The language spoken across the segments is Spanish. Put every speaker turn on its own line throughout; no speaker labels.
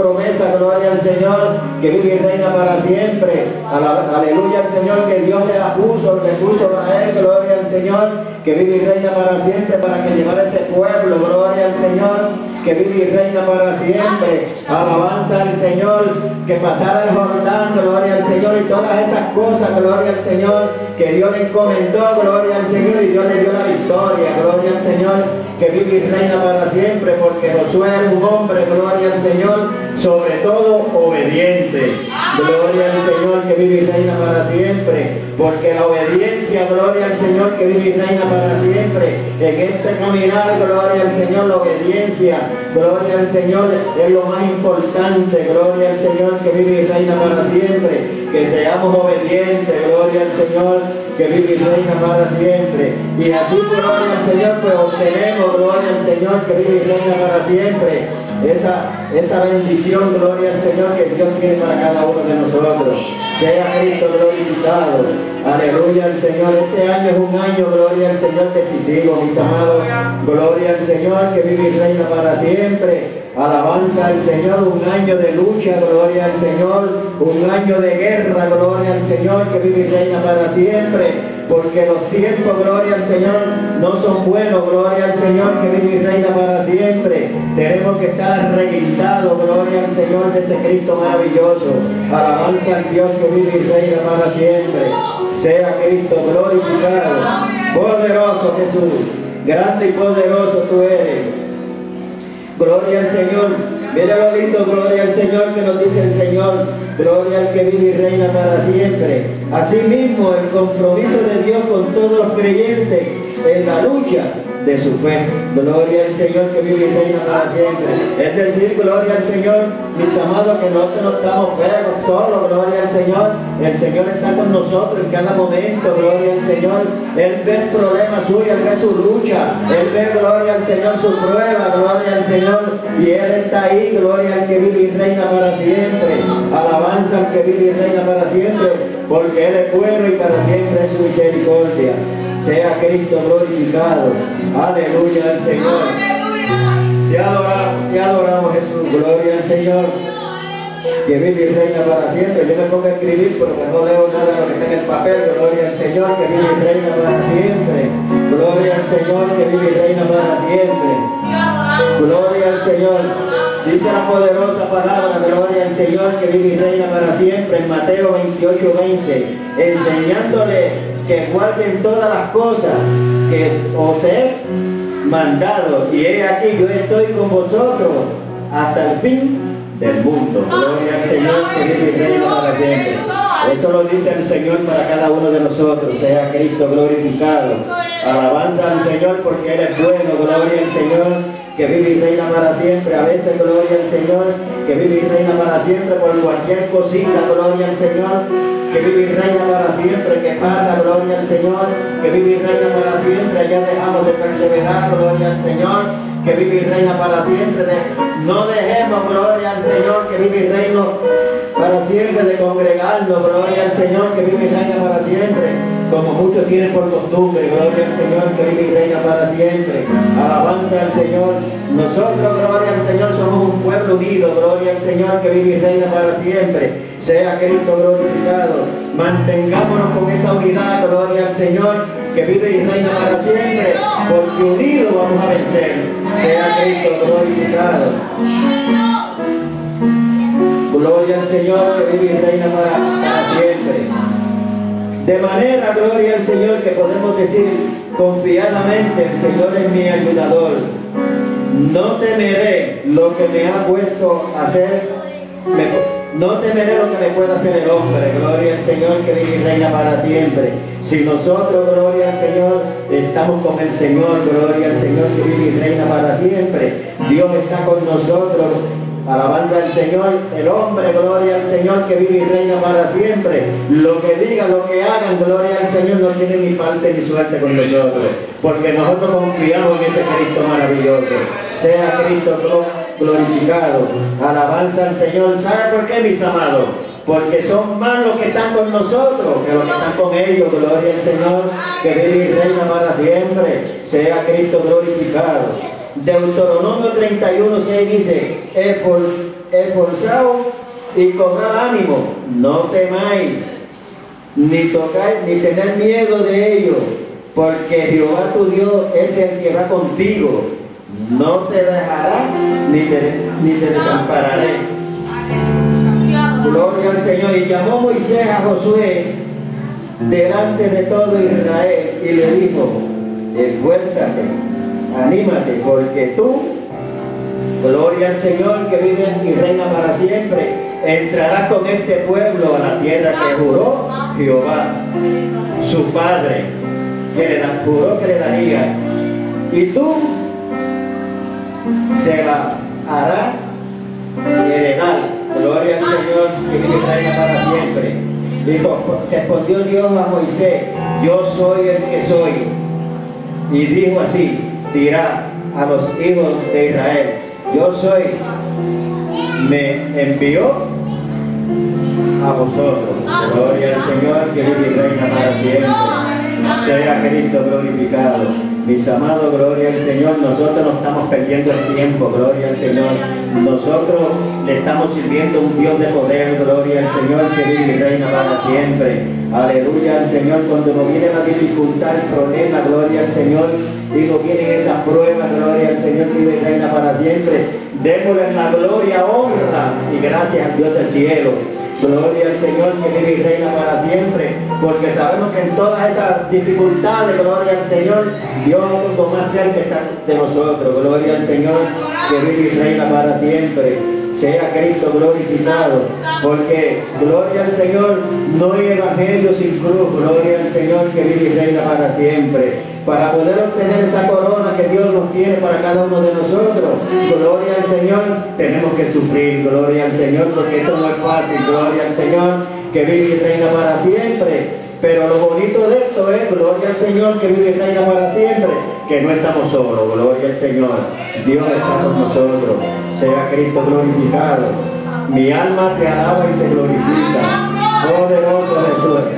promesa, gloria al Señor, que vive y reina para siempre. Aleluya al Señor, que Dios le puso a él, gloria al Señor, que vive y reina para siempre, para que llevara ese pueblo, gloria al Señor, que vive y reina para siempre. Alabanza al Señor, que pasara el Jordán, gloria al Señor, y todas estas cosas, gloria al Señor, que Dios le encomendó, gloria al Señor, y Dios le dio la victoria, gloria al Señor, que vive y reina para siempre, porque Josué era un hombre, gloria al Señor, sobre todo obediente. Gloria al Señor, que vive y reina para siempre, porque la obediencia, gloria al Señor, que vive y reina para siempre. En este caminar, gloria al Señor, la obediencia, gloria al Señor, es lo más importante. Gloria al Señor, que vive y reina para siempre. Que seamos obedientes, gloria al Señor, que vive y reina para siempre. Y así, gloria al Señor, pues obtenemos, gloria al Señor, que vive y reina para siempre. Esa bendición, gloria al Señor, que Dios tiene para cada uno de nosotros. Sea Cristo glorificado. Aleluya al Señor. Este año es un año, gloria al Señor, decisivo, mis amados. Gloria al Señor, que vive y reina para siempre. Alabanza al Señor, un año de lucha, gloria al Señor, un año de guerra, gloria al Señor, que vive y reina para siempre, porque los tiempos, gloria al Señor, no son buenos, gloria al Señor, que vive y reina para siempre. Tenemos que estar arreguindados, gloria al Señor, de ese Cristo maravilloso. Alabanza al Dios que vive y reina para siempre. Sea Cristo glorificado. Poderoso Jesús, grande y poderoso tú eres. Gloria al Señor. Mira lo lindo, gloria al Señor, que nos dice el Señor. Gloria al que vive y reina para siempre. Asimismo, el compromiso de Dios con todos los creyentes en la lucha de su fe. Gloria al Señor, que vive y reina para siempre. Es decir, gloria al Señor, mis amados, que nosotros no estamos feos solos, gloria al Señor. El Señor está con nosotros en cada momento, gloria al Señor. Él ve el problema suyo, Él ve su lucha, Él ve, gloria al Señor, su prueba, gloria al Señor. Y Él está ahí, gloria al que vive y reina para siempre. Alabanza al que vive y reina para siempre, porque Él es bueno y para siempre es su misericordia. Sea Cristo glorificado. Aleluya al Señor. Te adoramos Jesús. Gloria al Señor, que vive y reina para siempre. Yo me pongo a escribir, pero no leo nada de lo que está en el papel. Gloria al Señor, que vive y reina para siempre. Gloria al Señor, que vive y reina para siempre. Gloria al Señor. Dice la poderosa palabra, gloria al Señor, que vive y reina para siempre, en Mateo 28:20, enseñándole que guarden todas las cosas que os he mandado, y he aquí, yo estoy con vosotros hasta el fin del mundo. Gloria al Señor, que vive y reina para siempre. Eso lo dice el Señor para cada uno de nosotros. Sea Cristo glorificado. Alabanza al Señor, porque Él es bueno. Gloria al Señor, que vive y reina para siempre. A veces, gloria al Señor, que vive y reina para siempre por cualquier cosita, gloria al Señor, que vive y reina para siempre, que pasa, gloria al Señor, que vive y reina para siempre. Allá dejamos de perseverar, gloria al Señor, que vive y reina para siempre. No dejemos, gloria al Señor, que vive y reina para siempre, de congregarnos, gloria al Señor, que vive y reina para siempre, como muchos tienen por costumbre. Gloria al Señor, que vive y reina para siempre. Alabanza al Señor. Nosotros, gloria al Señor, somos un pueblo unido. Gloria al Señor, que vive y reina para siempre. Sea Cristo glorificado. Mantengámonos con esa unidad, gloria al Señor, que vive y reina para siempre, porque unidos vamos a vencer. Sea Cristo glorificado. Gloria al Señor, que vive y reina para siempre. De manera, gloria al Señor, que podemos decir confiadamente, el Señor es mi ayudador. No temeré lo que me ha puesto a hacer, no temeré lo que me pueda hacer el hombre. Gloria al Señor, que vive y reina para siempre. Si nosotros, gloria al Señor, estamos con el Señor, gloria al Señor, que vive y reina para siempre. Dios está con nosotros. Alabanza al Señor. El hombre, gloria al Señor, que vive y reina para siempre. Lo que digan, lo que hagan, gloria al Señor, no tiene ni parte ni suerte con nosotros, porque nosotros confiamos en ese Cristo maravilloso. Sea Cristo glorificado. Alabanza al Señor. ¿Sabe por qué, mis amados? Porque son más los que están con nosotros que los que están con ellos. Gloria al Señor, que vive y reina para siempre. Sea Cristo glorificado. Deuteronomio 31:6 dice: esforzaos y cobrad ánimo, no temáis, ni tocáis, ni tened miedo de ellos, porque Jehová tu Dios es el que va contigo, no te dejará ni te desampararé. Gloria al Señor. Y llamó Moisés a Josué delante de todo Israel y le dijo: esfuérzate, anímate, porque tú, gloria al Señor que vive y reina para siempre, entrarás con este pueblo a la tierra que juró Jehová, su padre, que juró que le daría, y tú se la hará heredar. Gloria al Señor que vive y reina para siempre. Dijo, respondió Dios a Moisés: yo soy el que soy. Y dijo así: dirá a los hijos de Israel: yo soy, me envió a vosotros. Gloria al Señor que vive y reina para siempre. Sea Cristo glorificado. Mis amados, gloria al Señor. Nosotros no estamos perdiendo el tiempo, gloria al Señor. Nosotros le estamos sirviendo a un Dios de poder, gloria al Señor que vive y reina para siempre. Aleluya al Señor. Cuando nos viene la dificultad, el problema, gloria al Señor, y nos vienen esas pruebas, gloria al Señor que vive y reina para siempre, démosle la gloria, honra y gracias al Dios del cielo. Gloria al Señor que vive y reina para siempre, porque sabemos que en todas esas dificultades, gloria al Señor, Dios lo más cerca está de nosotros. Gloria al Señor que vive y reina para siempre. Sea Cristo glorificado, porque gloria al Señor, no hay evangelio sin cruz. Gloria al Señor que vive y reina para siempre. Para poder obtener esa corona que Dios nos tiene para cada uno de nosotros, gloria al Señor, tenemos que sufrir. Gloria al Señor, porque esto no es fácil. Gloria al Señor que vive y reina para siempre. Pero lo bonito de esto es, gloria al Señor que vive y reina para siempre, que no estamos solos. Gloria al Señor, Dios está con nosotros. Sea Cristo glorificado. Mi alma te alaba y te glorifica, poderoso Jesús.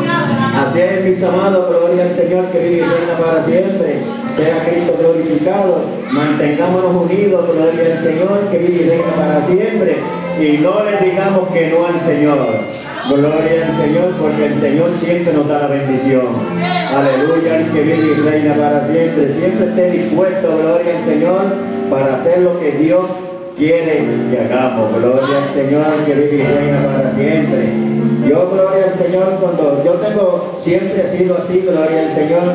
Así es, mis amados, gloria al Señor que vive y reina para siempre. Sea Cristo glorificado. Mantengámonos unidos, gloria al Señor que vive y reina para siempre. Y no le digamos que no al Señor. Gloria al Señor, porque el Señor siempre nos da la bendición. Aleluya, el que vive y reina para siempre. Siempre esté dispuesto, gloria al Señor, para hacer lo que Dios quiere que hagamos. Gloria al Señor que vive y reina para siempre. Yo, gloria al Señor, cuando yo siempre he sido así, gloria al Señor.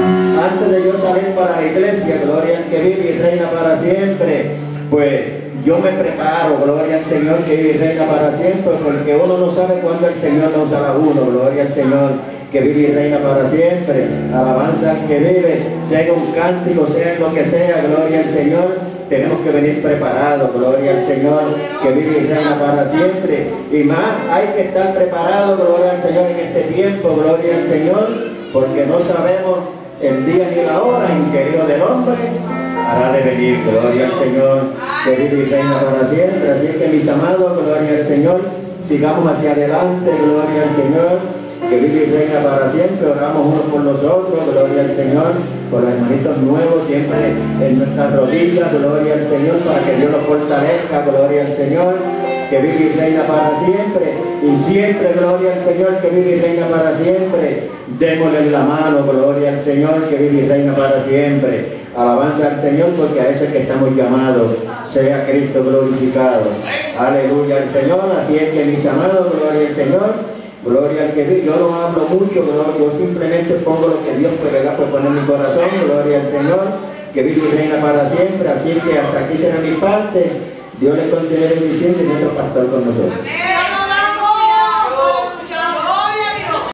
Antes de yo salir para la iglesia, gloria al que vive y reina para siempre, pues yo me preparo, gloria al Señor que vive y reina para siempre, porque uno no sabe cuándo el Señor nos usará a uno. Gloria al Señor que vive y reina para siempre. Alabanza al que vive, sea en un cántico, sea en lo que sea, gloria al Señor. Tenemos que venir preparados, gloria al Señor que vive y reina para siempre. Y más, hay que estar preparados, gloria al Señor, en este tiempo, gloria al Señor, porque no sabemos el día ni la hora en que el Hijo del Hombre hará de venir. Gloria al Señor que vive y reina para siempre. Así que, mis amados, gloria al Señor, sigamos hacia adelante, gloria al Señor que vive y reina para siempre. Oramos unos por nosotros, gloria al Señor, por los hermanitos nuevos, siempre en nuestras rodillas, gloria al Señor, para que Dios los fortalezca, gloria al Señor que vive y reina para siempre. Y siempre, gloria al Señor que vive y reina para siempre. Démosle la mano, gloria al Señor que vive y reina para siempre. Alabanza al Señor, porque a eso es que estamos llamados. Sea Cristo glorificado. Aleluya al Señor. Así es que, mis amados, gloria al Señor. Gloria al que vive. Yo no hablo mucho, yo simplemente pongo lo que Dios puede poner en mi corazón. Gloria al Señor que vive y reina para siempre. Así que hasta aquí será mi parte. Dios les continúe bendiciendo y nuestro pastor con nosotros.